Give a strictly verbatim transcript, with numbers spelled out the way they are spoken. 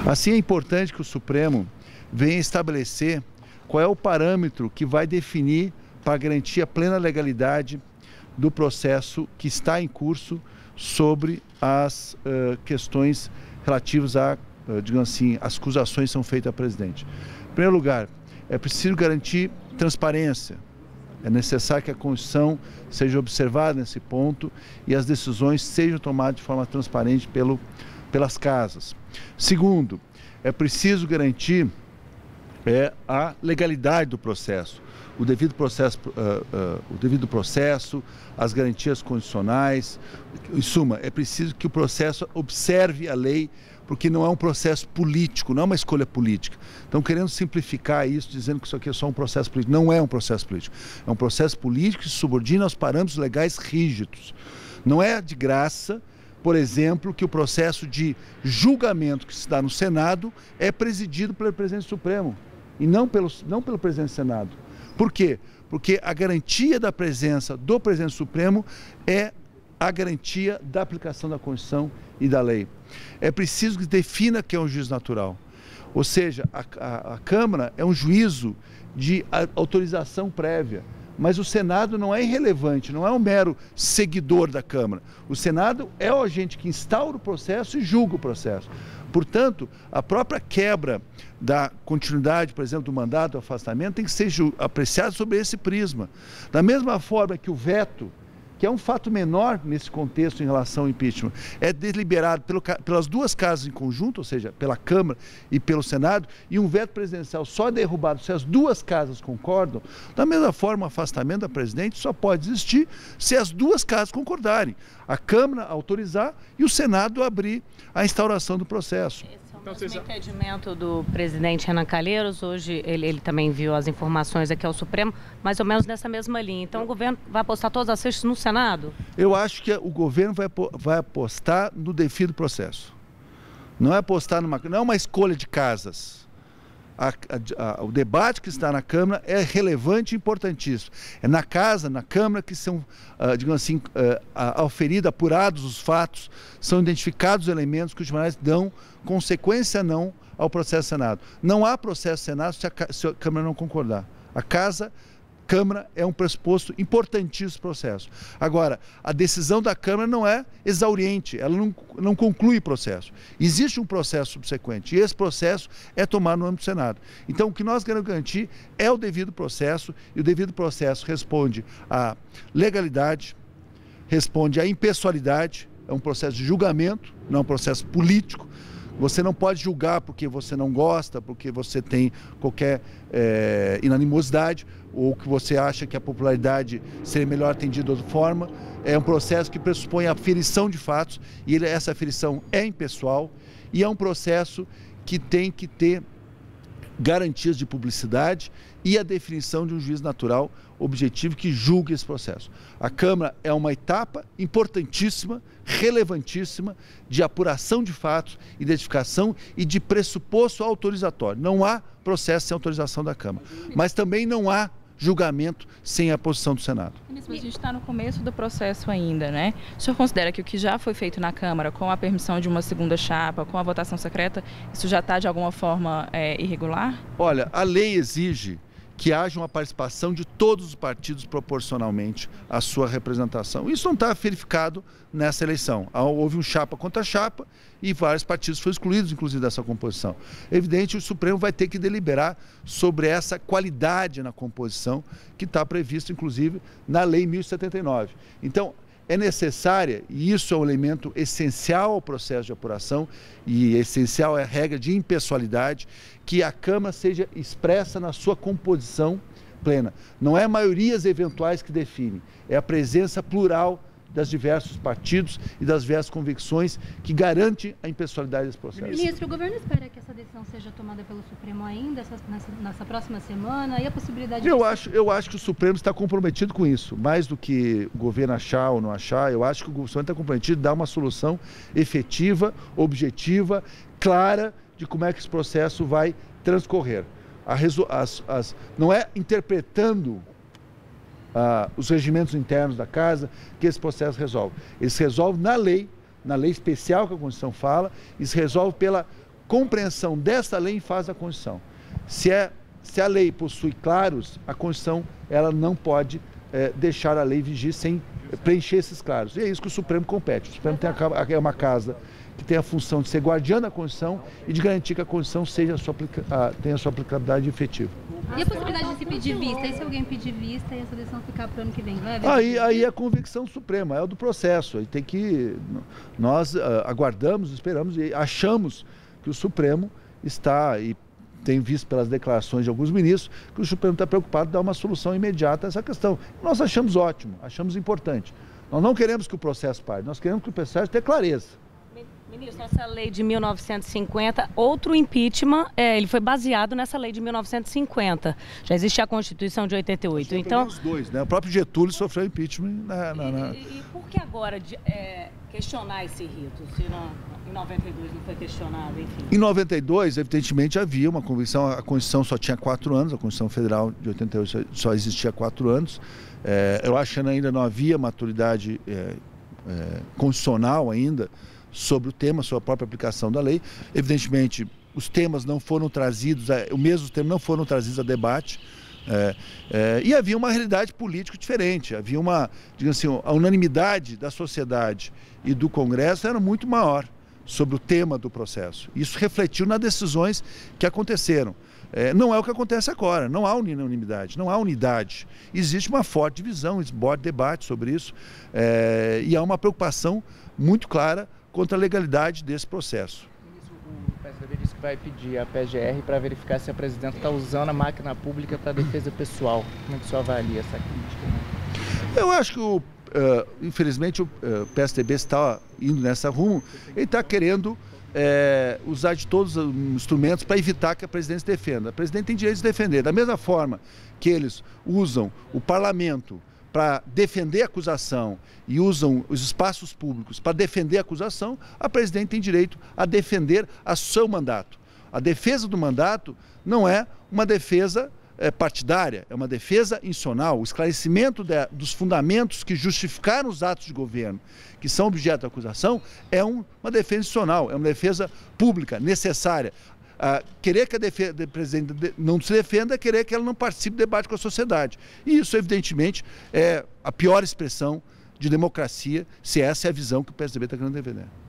Assim, é importante que o Supremo venha estabelecer qual é o parâmetro que vai definir para garantir a plena legalidade do processo que está em curso sobre as uh, questões relativas a, uh, digamos assim, as acusações que são feitas ao presidente. Em primeiro lugar, é preciso garantir transparência. É necessário que a Constituição seja observada nesse ponto e as decisões sejam tomadas de forma transparente pelo, pelas casas. Segundo, é preciso garantir é, a legalidade do processo, o devido processo, uh, uh, o devido processo, as garantias condicionais. Em suma, é preciso que o processo observe a lei, porque não é um processo político, não é uma escolha política. Estão querendo simplificar isso, dizendo que isso aqui é só um processo político. Não é um processo político. É um processo político que se subordina aos parâmetros legais rígidos. Não é de graça, por exemplo, que o processo de julgamento que se dá no Senado é presidido pelo presidente do Supremo e não pelo, não pelo presidente do Senado. Por quê? Porque a garantia da presença do presidente do Supremo é a garantia da aplicação da Constituição e da lei. É preciso que defina que é um juízo natural. Ou seja, a, a, a Câmara é um juízo de autorização prévia, mas o Senado não é irrelevante, não é um mero seguidor da Câmara. O Senado é o agente que instaura o processo e julga o processo. Portanto, a própria quebra da continuidade, por exemplo, do mandato, do afastamento, tem que ser apreciada sobre esse prisma. Da mesma forma que o veto, que é um fato menor nesse contexto em relação ao impeachment, é deliberado pelo, pelas duas casas em conjunto, ou seja, pela Câmara e pelo Senado, e um veto presidencial só é derrubado se as duas casas concordam. Da mesma forma, o afastamento da presidente só pode existir se as duas casas concordarem. A Câmara autorizar e o Senado abrir a instauração do processo. Então, o impedimento do presidente Renan Calheiros, hoje ele, ele também enviou as informações aqui ao Supremo, mais ou menos nessa mesma linha. Então o governo vai apostar todas as fichas no Senado? Eu acho que o governo vai, vai apostar no devido processo. Não é apostar numa, não é uma escolha de casas. A, a, a, o debate que está na Câmara é relevante e importantíssimo. É na casa, na Câmara, que são, uh, digamos assim, uh, auferidos, apurados os fatos, são identificados os elementos que os tribunais dão consequência não ao processo Senado. Não há processo Senado se a, se a Câmara não concordar. A casa, Câmara, é um pressuposto importantíssimo processo. Agora, a decisão da Câmara não é exauriente, ela não, não conclui o processo. Existe um processo subsequente e esse processo é tomado no âmbito do Senado. Então, o que nós queremos garantir é o devido processo, e o devido processo responde à legalidade, responde à impessoalidade, é um processo de julgamento, não é um processo político. Você não pode julgar porque você não gosta, porque você tem qualquer é, inanimosidade, ou que você acha que a popularidade seria melhor atendida de outra forma. É um processo que pressupõe a aferição de fatos, e ele, essa aferição é impessoal, e é um processo que tem que ter garantias de publicidade e a definição de um juiz natural objetivo que julgue esse processo. A Câmara é uma etapa importantíssima, relevantíssima, de apuração de fatos, identificação e de pressuposto autorizatório. Não há processo sem autorização da Câmara, mas também não há julgamento sem a posição do Senado. Ministro, a gente está no começo do processo ainda, né? O senhor considera que o que já foi feito na Câmara, com a permissão de uma segunda chapa, com a votação secreta, isso já está de alguma forma é, irregular? Olha, a lei exige que haja uma participação de todos os partidos proporcionalmente à sua representação. Isso não está verificado nessa eleição. Houve um chapa contra chapa e vários partidos foram excluídos, inclusive, dessa composição. É evidente, o Supremo vai ter que deliberar sobre essa qualidade na composição que está previsto, inclusive, na Lei mil e setenta e nove. Então, é necessária, e isso é um elemento essencial ao processo de apuração, e essencial é a regra de impessoalidade, que a Câmara seja expressa na sua composição plena. Não é maiorias eventuais que definem, é a presença plural das diversos partidos e das diversas convicções que garante a impessoalidade desse processo. Ministro, o governo espera que essa decisão seja tomada pelo Supremo ainda essa, nessa, nessa próxima semana, e a possibilidade eu de... acho Eu acho que o Supremo está comprometido com isso, mais do que o governo achar ou não achar. Eu acho que o Supremo está comprometido em dar uma solução efetiva, objetiva, clara, de como é que esse processo vai transcorrer. A resol... as, as... Não é interpretando Uh, os regimentos internos da casa, que esse processo resolve. Ele se resolve na lei, na lei especial que a Constituição fala, e se resolve pela compreensão dessa lei em fase da Constituição. Se, é, se a lei possui claros, a Constituição ela não pode é, deixar a lei vigir sem preencher esses claros. E é isso que o Supremo compete. O Supremo tem a, é uma casa que tem a função de ser guardiã da Constituição e de garantir que a Constituição seja a sua, a, tenha a sua aplicabilidade efetiva. E a possibilidade de se pedir vista? E se alguém pedir vista e essa decisão ficar para o ano que vem? Vai aí, aí é a convicção suprema, é o do processo. Aí tem que, nós uh, aguardamos, esperamos e achamos que o Supremo está, e tem visto pelas declarações de alguns ministros, que o Supremo está preocupado em dar uma solução imediata a essa questão. Nós achamos ótimo, achamos importante. Nós não queremos que o processo pare, nós queremos que o processo tenha clareza. Ministro, essa lei de mil novecentos e cinquenta, outro impeachment, é, ele foi baseado nessa lei de mil novecentos e cinquenta. Já existia a Constituição de oitenta e oito. Então, os dois, né? O próprio Getúlio sofreu impeachment na... na, na... E, e, e por que agora de, é, questionar esse rito, se não, em noventa e dois não foi questionado, enfim? Em noventa e dois, evidentemente, havia uma convenção, a Constituição só tinha quatro anos, a Constituição Federal de oitenta e oito só existia quatro anos. É, eu acho que ainda não havia maturidade é, é, constitucional ainda sobre o tema, sobre a própria aplicação da lei. Evidentemente, os temas não foram trazidos, os mesmos temas não foram trazidos a debate, é, é, e havia uma realidade política diferente, havia uma, digamos assim, a unanimidade da sociedade e do Congresso era muito maior sobre o tema do processo. Isso refletiu nas decisões que aconteceram. É, não é o que acontece agora, não há unanimidade, não há unidade. Existe uma forte divisão, forte debate sobre isso, é, e há uma preocupação muito clara contra a legalidade desse processo. O P S D B disse que vai pedir a P G R para verificar se a presidenta está usando a máquina pública para defesa pessoal. Como é que o senhor avalia essa crítica? Né? Eu acho que, o, uh, infelizmente, o uh, P S D B está indo nessa rumo, ele está querendo é, usar de todos os instrumentos para evitar que a presidente se defenda. A presidente tem direito de se defender. Da mesma forma que eles usam o parlamento para defender a acusação e usam os espaços públicos para defender a acusação, a presidente tem direito a defender o seu mandato. A defesa do mandato não é uma defesa é, partidária, é uma defesa institucional. O esclarecimento de, dos fundamentos que justificaram os atos de governo, que são objeto da acusação, é um, uma defesa institucional, é uma defesa pública, necessária. Ah, querer que a defesa, presidente não se defenda é querer que ela não participe do debate com a sociedade. E isso, evidentemente, é a pior expressão de democracia, se essa é a visão que o P S D B está querendo defender.